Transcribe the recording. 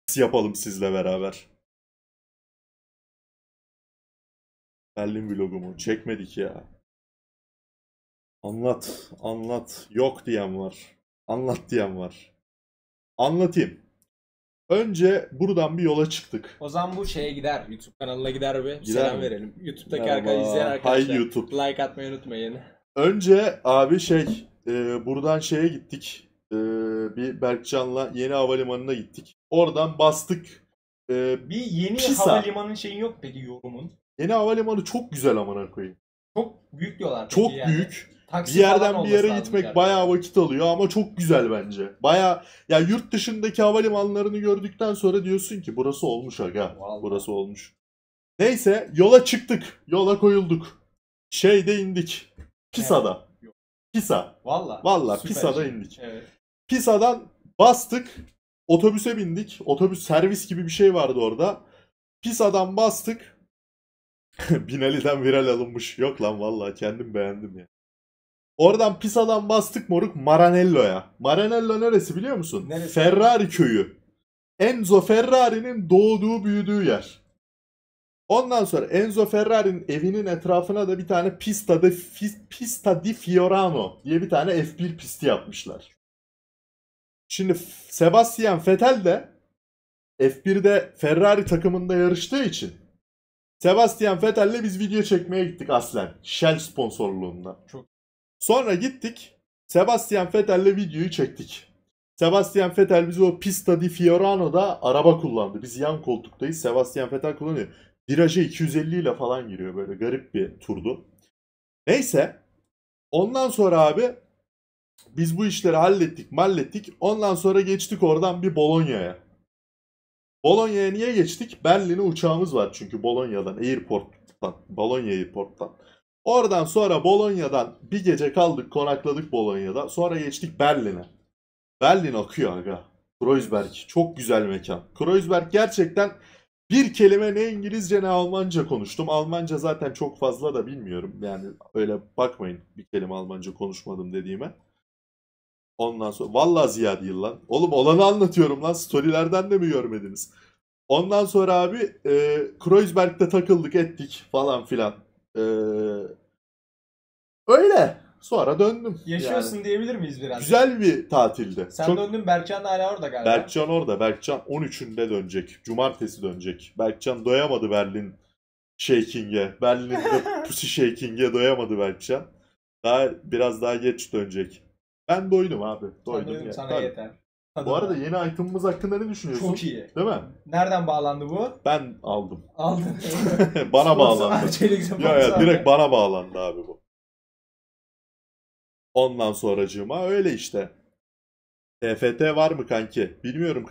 yapalım sizle beraber. Berlin vlogumu çekmedik ya. Anlat, anlat. Yok diyen var. Anlat diyen var. Anlatayım. Önce buradan bir yola çıktık. O zaman bu şeye gider. YouTube kanalına gider bir Gider selam mi? verelim. YouTube'daki Merhaba. izleyen arkadaşlar. Hay YouTube. Like atmayı unutmayın. Önce abi buradan şeye gittik. Bir Berkcan'la Yeni Havalimanı'na gittik. Oradan bastık. Bir yeni Pisa. havalimanının şeyin yok peki yorumun? Yeni Havalimanı çok güzel amına koyayım. Çok büyük diyorlar peki Çok yani. büyük. Taksi Bir falan yerden bir olması yere lazım gitmek içeride. bayağı vakit alıyor ama çok güzel bence. Bayağı ya yurt dışındaki havalimanlarını gördükten sonra diyorsun ki burası olmuş aga. Vallahi. Burası olmuş. Neyse yola çıktık. Yola koyulduk. Şeyde indik. Pisa'da. Yok. Pisa. Valla. Valla Süper Pisa'da şey. indik. Evet. Pisa'dan bastık. Otobüse bindik. Otobüs servis gibi bir şey vardı orada. Pisa'dan bastık. Binali'den viral alınmış. Yok lan vallahi kendim beğendim ya. Oradan Pisa'dan bastık moruk Maranello'ya. Maranello neresi biliyor musun? Neresi? Ferrari köyü. Enzo Ferrari'nin doğduğu büyüdüğü yer. Ondan sonra Enzo Ferrari'nin evinin etrafına da bir tane Pista di Fiorano diye bir tane F1 pisti yapmışlar. Şimdi Sebastian Vettel de F1'de Ferrari takımında yarıştığı için Sebastian Vettel'le biz video çekmeye gittik aslen. Shell sponsorluğunda. Çok. Sonra gittik. Sebastian Vettel'le videoyu çektik. Sebastian Vettel bizi o Pista di Fiorano'da araba kullandı. Biz yan koltuktayız. Sebastian Vettel kullanıyor. Viraja 250 ile falan giriyor. Böyle garip bir turdu. Neyse. Ondan sonra abi biz bu işleri hallettik. Ondan sonra geçtik oradan bir Bologna'ya. Bologna'ya niye geçtik? Berlin'e uçağımız var çünkü Bologna'dan, Bologna Airport'tan. Oradan sonra Bologna'dan bir gece kaldık, konakladık Bologna'da. Sonra geçtik Berlin'e. Berlin akıyor aga. Kreuzberg çok güzel mekan. Kreuzberg gerçekten bir kelime ne İngilizce ne Almanca konuştum. Almanca zaten çok fazla da bilmiyorum. Yani öyle bakmayın bir kelime Almanca konuşmadım dediğime. Ondan sonra vallahi Ziya değil lan. Oğlum olanı anlatıyorum lan. Storylerden de mi görmediniz? Ondan sonra abi Kreuzberg'de takıldık ettik falan filan. Öyle. Sonra döndüm. Yaşıyorsun Yani. diyebilir miyiz biraz? Güzel bir tatildi. Sen döndün, Berkcan da hala orada galiba. Berkcan orada. Berkcan 13'ünde dönecek. Cumartesi dönecek. Berkcan doyamadı Berlin Shaking'e. Berlin'de Pussy Shaking'e doyamadı Berkcan. Biraz daha geç dönecek. Ben doydum abi. Doydum ya. Sana Tabii. yeter. Bu arada yeni item'ımız hakkında ne düşünüyorsun? Çok iyi. Değil mi? Nereden bağlandı bu? Ben aldım. Aldın. Bana bağlandı. Ya direkt bana bağlandı abi bu. Ondan sonracığıma öyle işte. TFT var mı kanki? Bilmiyorum.